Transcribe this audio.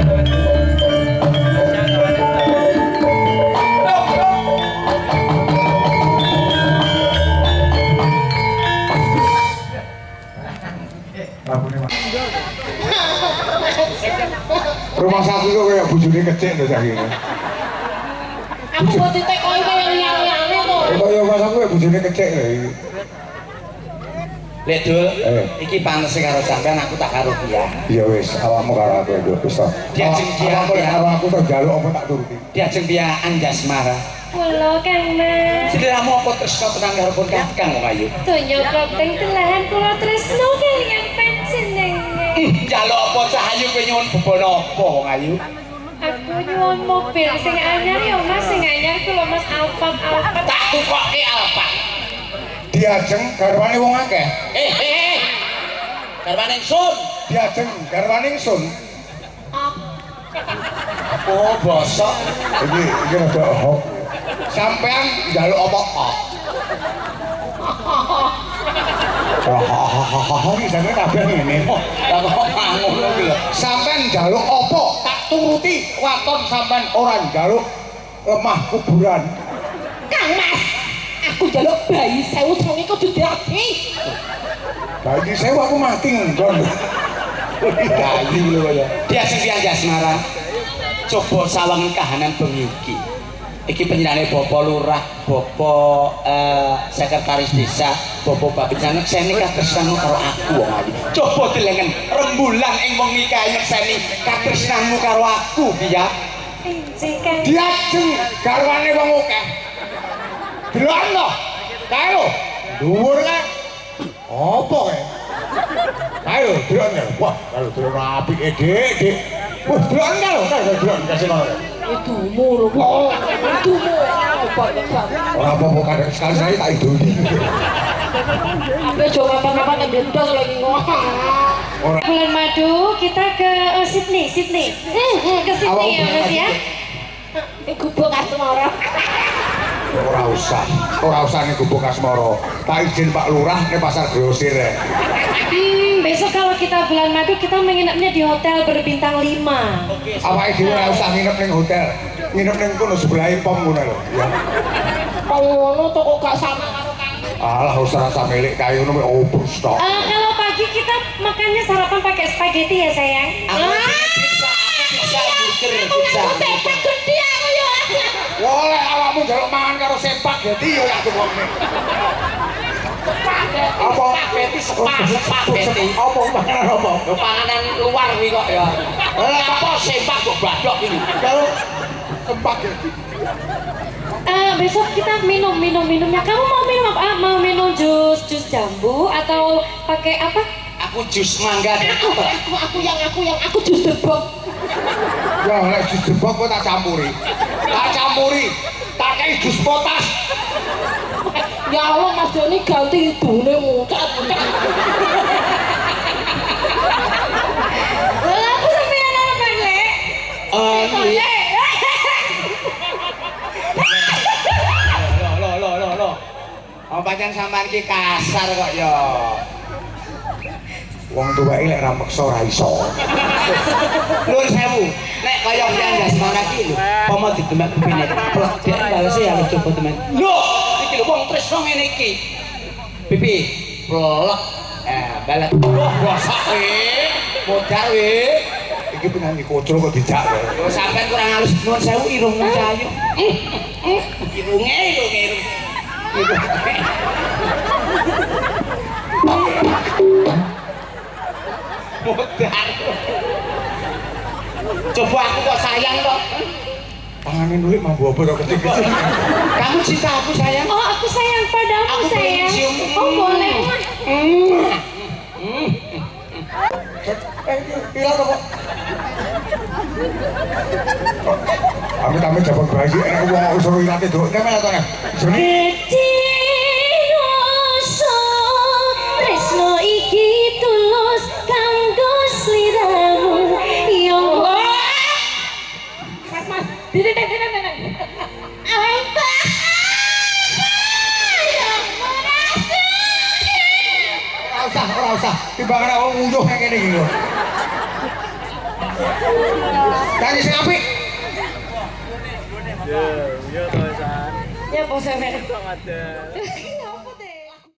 Rumah sakit kok kayak bujune kecil to sakjane. Aku mau ditekoi kaya liyane to. Kaya rumah sakit kayak bujune kecil lho iki. Lek Dul, iki pantes karo sampean aku tak karo dia. Iya wis, awakmu karo aku yo wis to. Diajeng dia karo aku to njaluk apa tak turuti. Diajeng dia Anjasmara. Kula Kang Mas. Sediramu apa tresno tenan karo pun Kakang wong ayu. Donya kaping telahan kula tresno kaliyan panjenengan. Njaluk apa Cahayu kowe nyuwun bebono apa wong ayu? Aku nyuwun mobil sing anyar ya Mas, sing anyar kula Mas Alphard. Tak tukoke Alphard. Diajeng garwane wong akeh. Garwane Sun. Diajeng garwane Sun. Oh, bosok. Iki rada hok. Sampean njaluk apa kok? Iki sampeyan kabeh ngene. Lah kok ngono iki lho. Sampeyan njaluk apa? Tak turuti. Waton sampeyan ora njaluk lemah kuburan. Kang Mas, aku njaluk bayi 1000 sange kudu dadi. Bayi sewu aku mati nggon. Bayi lho ya. Dia sing Anjasmara. Coba sawang kahanan bengi iki. Iki penyirane Bapak Lurah, Bapak Sekretaris Desa, Bapak Babinsa nyekseni katresnanmu karo aku wong ayu. Coba delengen rembulan ing wengi kae nyekseni katresnanmu karo aku, Biya. Enjing Kang. Diajeng garwane wong akeh. Delono. Kae lho. Dhuwur kae. Apa kae? Kae lho, delono. Wah, kalau delono apike, Dik. Wah, delono kae lho, kae delono kasih ngono. Itu mulu kok. Itu mulu. Ora apa-apa kadang sekali saya tak idoni. Sampai coba apa-apa ngebendos lagi ngomong. Bulan madu kita ke Sydney. Ke Sydney ya Mas ya. Ini gubuk Asmara. Ora usah ning gubuk Asmara. Tak izin Pak Lurah ning pasar grosir. Besok kalau kita bulan madu kita menginapnya di hotel berbintang 5. Awake dhewe ora usah nginep ning hotel. Nginep ning kono sebelahe pom ngono lho, ya. Pom ngono to kok gak sama karo kamu. Alah usah rasa milik kae ngono mek obrus tok. Kalau pagi kita makannya sarapan pakai spaghetti ya sayang. Aku bisa burger bisa. Sepak gede aku ya. Oleh awakmu njaluk mangan karo sepak dadi yo ya ngomong. Apa Spaghetti spaghetti. Apa panganan apa? Lho panganan luar kuwi kok ya. Lah apa sempak kok badok iki. Kalau sepak dadi. Besok kita minumnya. Kamu mau minum apa? Mau minum jus jambu atau pakai apa? Aku jus mangga. Aku jus debok. Ya nek jus debok kok tak campuri. Tak kei jus potas. Ya Allah Mas Doni ganti idune mucat. Lah aku sampeyan apa Lek? Loh. Oh pancen sampean iki kasar kok ya. Wong tuweke lek ra meksa ora iso. Nuwun sewu. Nek kaya Anjasmara iki lho, pomo didemek kupine. Plek dek balese ya coba temen. Lho, iki lho wong tresno ngene iki. Pipi, plek. Balet. Wah, bosak modar Iki penyanyi kocro kok dijak. Lho sampean kurang halus nuwun sewu irung cahayu. Irunge. Modar. Coba aku kok sayang kok. Tangane nulik mambu apa kok kecil-kecil. Kamu cinta aku sayang? Oh, aku sayang padamu Aku sayang. cium. Oh, boleh. Pila to kok? Amit-amit jabang bayi enak wong usur irate nduk temel to nek. Tresno iki tulus kanggo sliramu ya Allah. Mas, dene. Ora usah. Timbangan wong nguyuh kaya ngene iki lho. Tadi sing apik. Ya, to, San. Ya, po sampean.